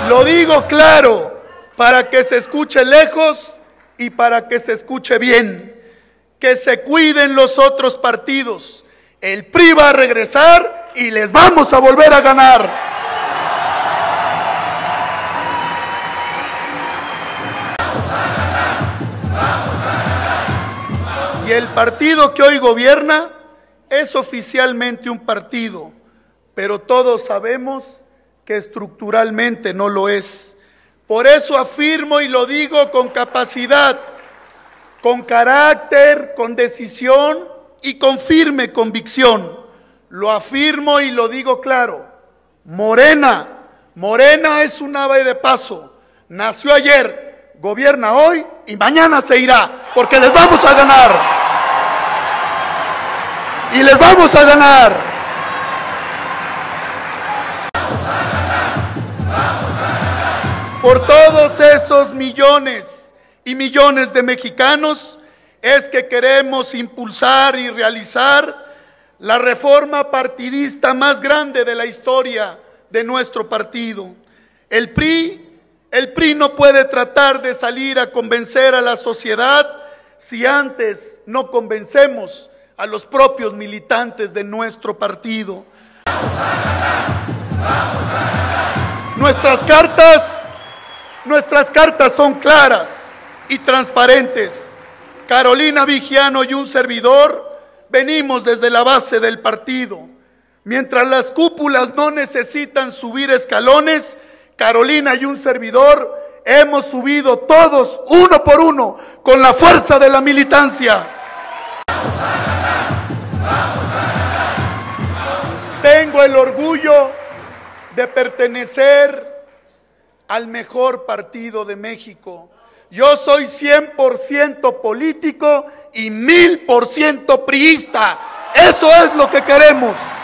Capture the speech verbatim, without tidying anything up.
Lo digo claro, para que se escuche lejos y para que se escuche bien. Que se cuiden los otros partidos. El P R I va a regresar y les vamos a volver a ganar. Y el partido que hoy gobierna es oficialmente un partido, pero todos sabemos que estructuralmente no lo es. Por eso afirmo y lo digo con capacidad, con carácter, con decisión y con firme convicción. Lo afirmo y lo digo claro. Morena, Morena es un ave de paso. Nació ayer, gobierna hoy y mañana se irá, porque les vamos a ganar. Y les vamos a ganar. Vamos a ganar, vamos a ganar. Por todos esos millones y millones de mexicanos es que queremos impulsar y realizar la reforma partidista más grande de la historia de nuestro partido. El P R I, el P R I no puede tratar de salir a convencer a la sociedad si antes no convencemos a los propios militantes de nuestro partido. Vamos a ganar, vamos a ganar. Nuestras cartas, nuestras cartas son claras y transparentes. Carolina Vigiano y un servidor venimos desde la base del partido. Mientras las cúpulas no necesitan subir escalones, Carolina y un servidor hemos subido todos uno por uno con la fuerza de la militancia. Vamos a ganar, vamos a ganar. Tengo el orgullo de pertenecer al mejor partido de México. Yo soy cien por ciento político y mil por ciento priista. Eso es lo que queremos.